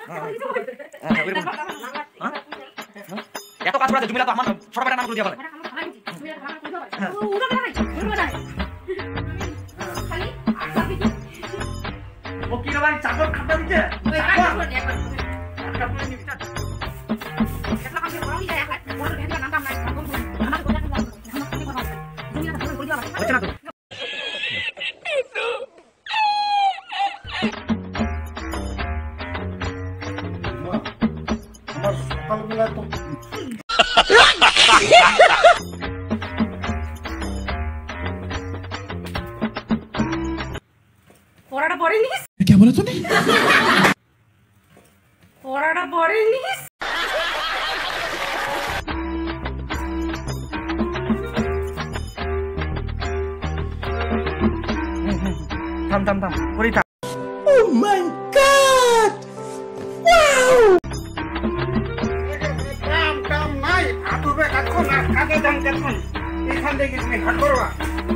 এত কাজ করা জমিলা তো আমার ছোট বেটা নাম করে দিয়া বলে ও কি রে ভাই চাদর খাটা দিতে ওই কাট করে নিবি তা কেটলা কাছে বড় নিয়ে এক বড় ভেন্ডা নাম নাই আমার কথা কথা জমিলা তো করে দিয়া হচ্ছে না তো আমার সকালবেলা তো পড়াটা পড়েনিস কি বলে তুমি পড়াটা পড়েনিস থাম থাম থাম পড়ি থাম ও মাই গড ওয়াও কাম নাই আতুবে কাটকো না কাকে দান কাটকো এখান থেকে তুমি ঘাট করবা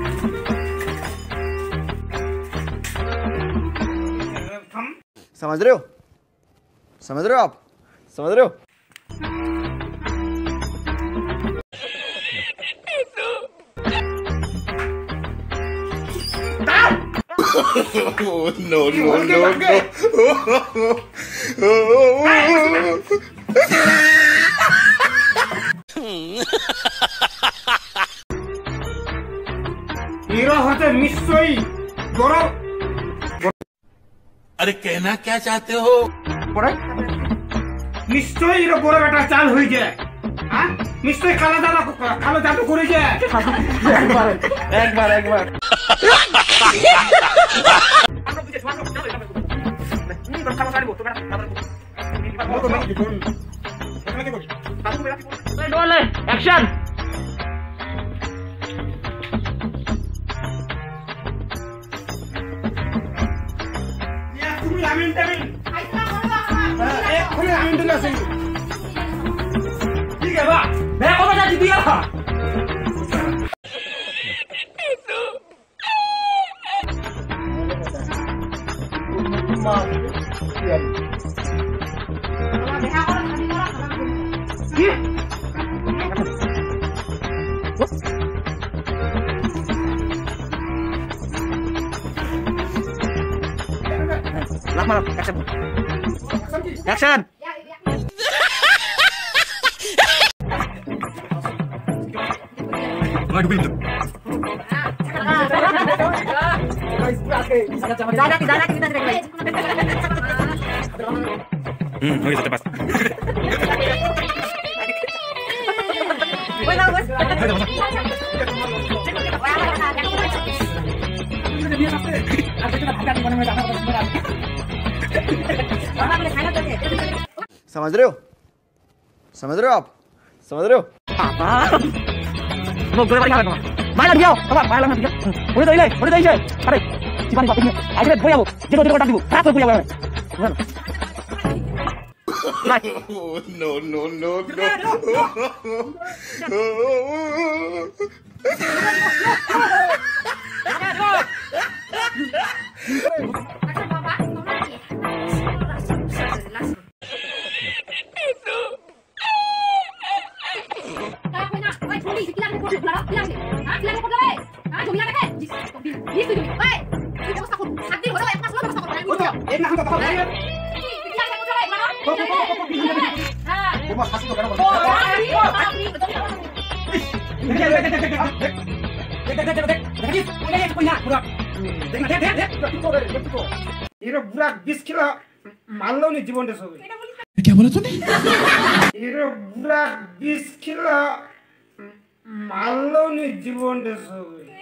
समझ रहे हो आप समझ रहे हो no no no no hero হতে নিশ্চয়ই বড় अरे कहना क्या चाहते हो পড়ে নিশ্চয়ই এর বড় বেটা চাল হই যায় হ্যাঁ নিশ্চয়ই কালো জাদু করে যায় একবার আমরা বুঝে শোনো তুমি কোন খাবার খাবো তোমরা রোল অ্যাকশন তুমি আমিন টামিন এক খুলে আমিন দিলা সেই ঠিক আছে বা मैं को बता दिया एक्शन समझ रहे हो आप समझ रहे हो 너 노래 많이 하는 거 많이 하기요 봐봐 많이 하면 되죠 우리도 이래 아래 집안이 바쁘면 아직은 보야고 제대로 들어가 당기고 다 보고 보야고 no no no এর বুড়া 20 কিলো মারলো নি জীবনটা সবে क्या बोला तूने এর বুড়া 20 কিলো মারলো নি জীবনটা সবে